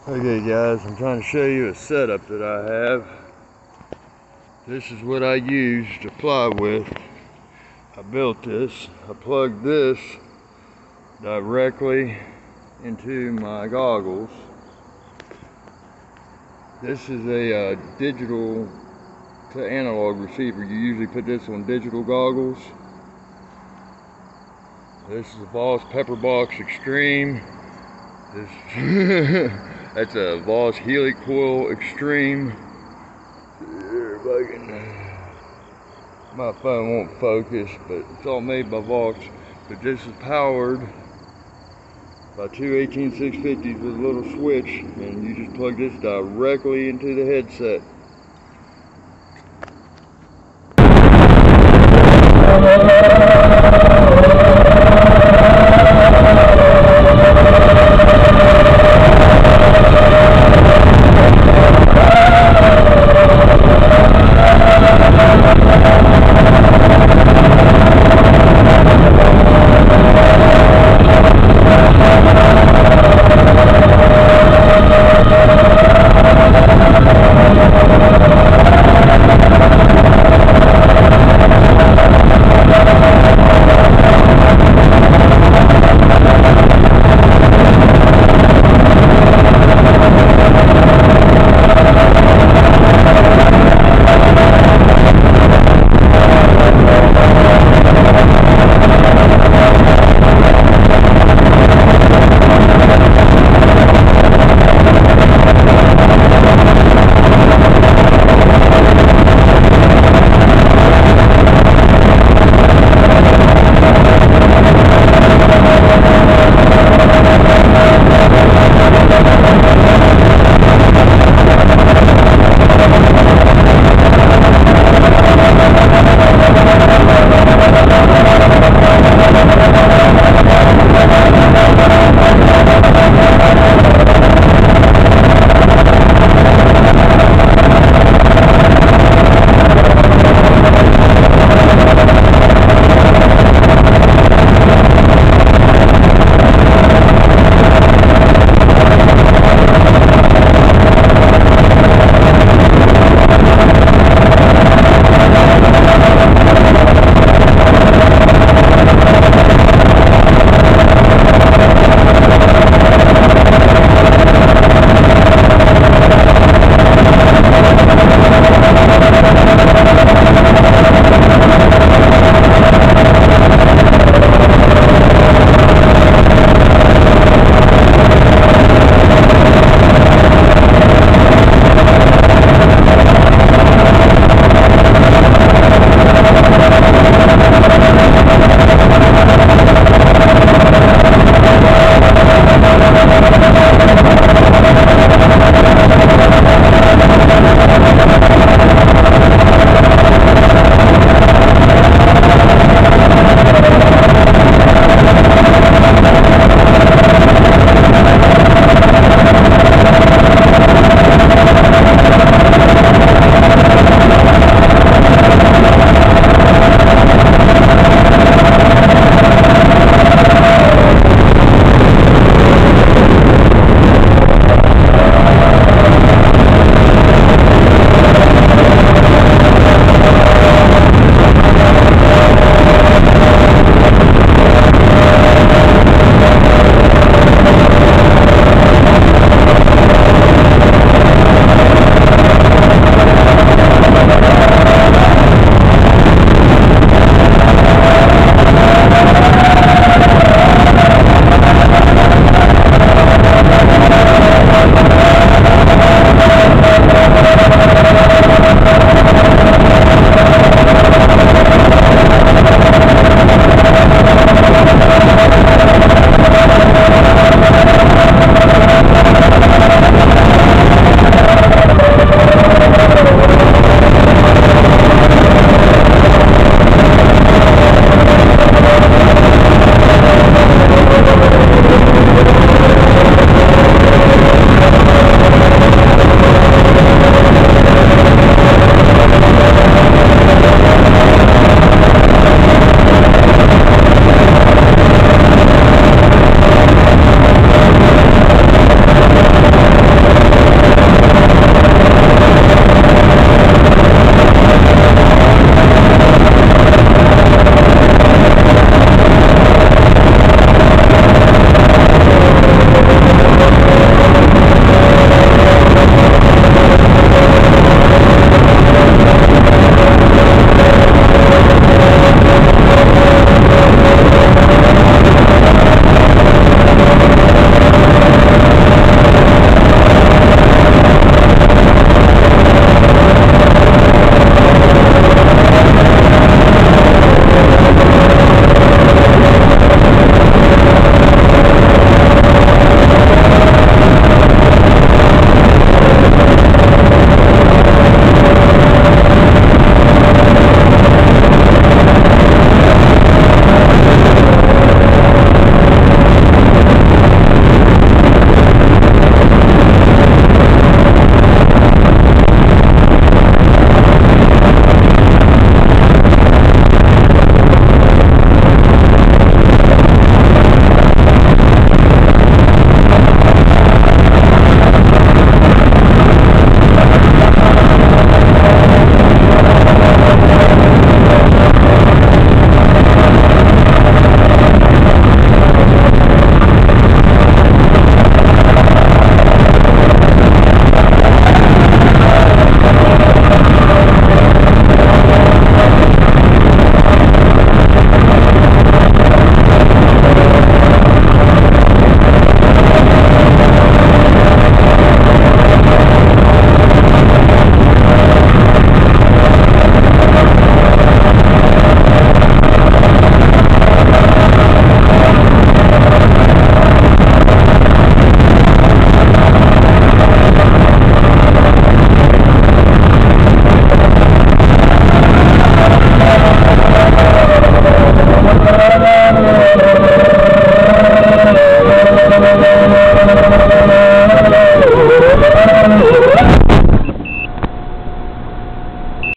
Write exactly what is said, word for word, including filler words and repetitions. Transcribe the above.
Okay guys, I'm trying to show you a setup that I have. This is what I use to fly with. I built this. I plugged this directly into my goggles. This is a uh, digital to analog receiver. You usually put this on digital goggles. This is a Voss Pepperbox Extreme. This that's a Voss Helicoil Extreme. If I can, my phone won't focus, but it's all made by Voss. But this is powered by two eighteen six fifties with a little switch, and you just plug this directly into the headset.